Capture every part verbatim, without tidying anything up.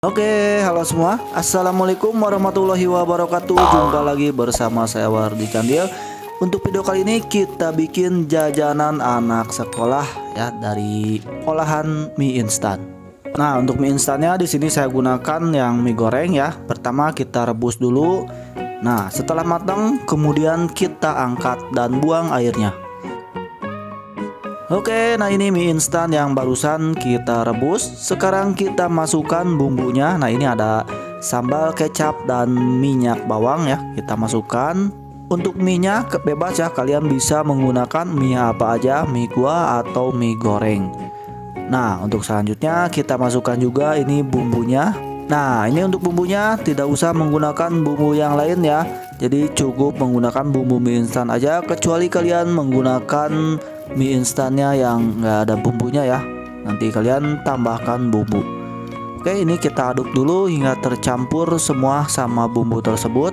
Oke, halo semua. Assalamualaikum warahmatullahi wabarakatuh. Jumpa lagi bersama saya Wardi Candil. Untuk video kali ini kita bikin jajanan anak sekolah ya dari olahan mie instan. Nah, untuk mie instannya di sini saya gunakan yang mie goreng ya. Pertama kita rebus dulu. Nah, setelah matang kemudian kita angkat dan buang airnya. Oke, nah ini mie instan yang barusan kita rebus. Sekarang kita masukkan bumbunya. Nah, ini ada sambal, kecap, dan minyak bawang ya. Kita masukkan. Untuk minyak bebas ya, kalian bisa menggunakan mie apa aja, mie kuah atau mie goreng. Nah, untuk selanjutnya kita masukkan juga ini bumbunya. Nah, ini untuk bumbunya tidak usah menggunakan bumbu yang lain ya. Jadi cukup menggunakan bumbu mie instan aja, kecuali kalian menggunakan mie instannya yang nggak ada bumbunya ya. Nanti kalian tambahkan bumbu. Oke, ini kita aduk dulu hingga tercampur semua sama bumbu tersebut.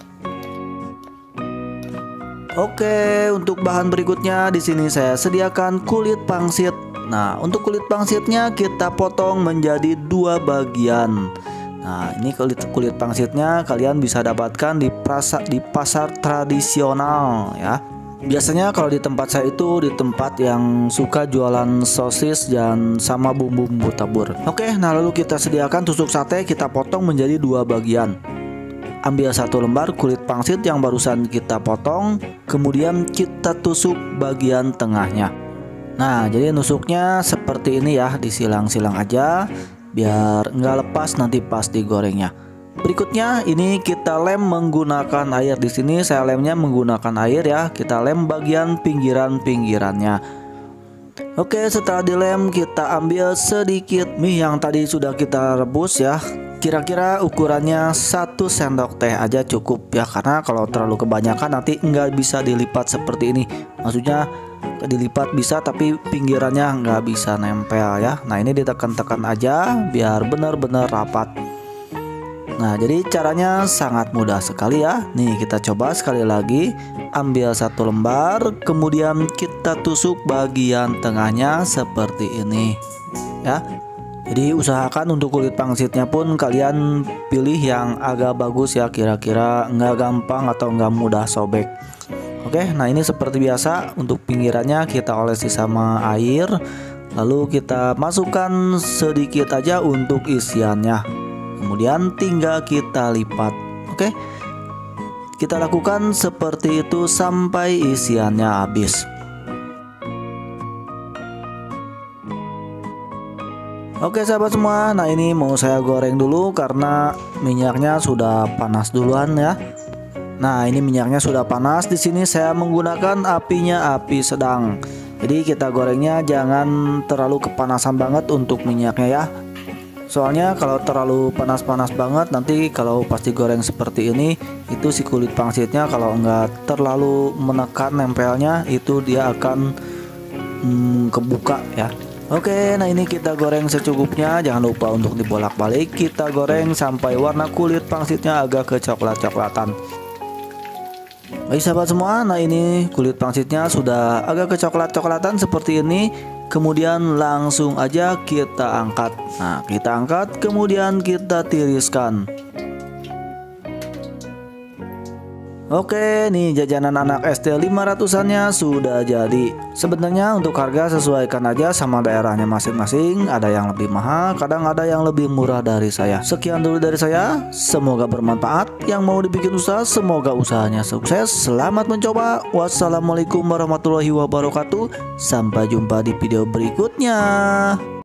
Oke, untuk bahan berikutnya di sini saya sediakan kulit pangsit. Nah, untuk kulit pangsitnya kita potong menjadi dua bagian. Nah, ini kulit kulit pangsitnya kalian bisa dapatkan di pasar di pasar tradisional ya. Biasanya kalau di tempat saya itu di tempat yang suka jualan sosis dan sama bumbu-bumbu tabur. Oke, nah lalu kita sediakan tusuk sate, kita potong menjadi dua bagian. Ambil satu lembar kulit pangsit yang barusan kita potong, kemudian kita tusuk bagian tengahnya. Nah, jadi nusuknya seperti ini ya, disilang-silang aja biar nggak lepas nanti pas digorengnya. Berikutnya ini kita lem menggunakan air. Di sini saya lemnya menggunakan air ya. Kita lem bagian pinggiran-pinggirannya. Oke, setelah dilem kita ambil sedikit mie yang tadi sudah kita rebus ya. Kira-kira ukurannya satu sendok teh aja cukup ya, karena kalau terlalu kebanyakan nanti nggak bisa dilipat seperti ini. Maksudnya dilipat bisa tapi pinggirannya nggak bisa nempel ya. Nah, ini ditekan-tekan aja biar benar-benar rapat. Nah, jadi caranya sangat mudah sekali ya. Nih, kita coba sekali lagi. Ambil satu lembar, kemudian kita tusuk bagian tengahnya seperti ini ya. Jadi usahakan untuk kulit pangsitnya pun kalian pilih yang agak bagus ya, kira-kira nggak gampang atau nggak mudah sobek. Oke, nah ini seperti biasa untuk pinggirannya kita olesi sama air. Lalu kita masukkan sedikit aja untuk isiannya. Kemudian tinggal kita lipat. Oke, kita lakukan seperti itu sampai isiannya habis. Oke sahabat semua, nah ini mau saya goreng dulu karena minyaknya sudah panas duluan ya. Nah, ini minyaknya sudah panas. Di sini saya menggunakan apinya api sedang. Jadi kita gorengnya jangan terlalu kepanasan banget untuk minyaknya ya. Soalnya kalau terlalu panas-panas banget nanti kalau pas digoreng seperti ini itu si kulit pangsitnya kalau enggak terlalu menekan nempelnya itu dia akan hmm, kebuka ya. Oke, nah ini kita goreng secukupnya. Jangan lupa untuk dibolak-balik. Kita goreng sampai warna kulit pangsitnya agak kecoklat-coklatan. Baik sahabat semua, nah ini kulit pangsitnya sudah agak kecoklat-coklatan seperti ini. Kemudian langsung aja kita angkat. Nah, kita angkat kemudian kita tiriskan. Oke, nih jajanan anak S D lima ratusannya sudah jadi. Sebenarnya untuk harga sesuaikan aja sama daerahnya masing-masing. Ada yang lebih mahal, kadang ada yang lebih murah dari saya. Sekian dulu dari saya. Semoga bermanfaat. Yang mau dibikin usaha, semoga usahanya sukses. Selamat mencoba. Wassalamualaikum warahmatullahi wabarakatuh. Sampai jumpa di video berikutnya.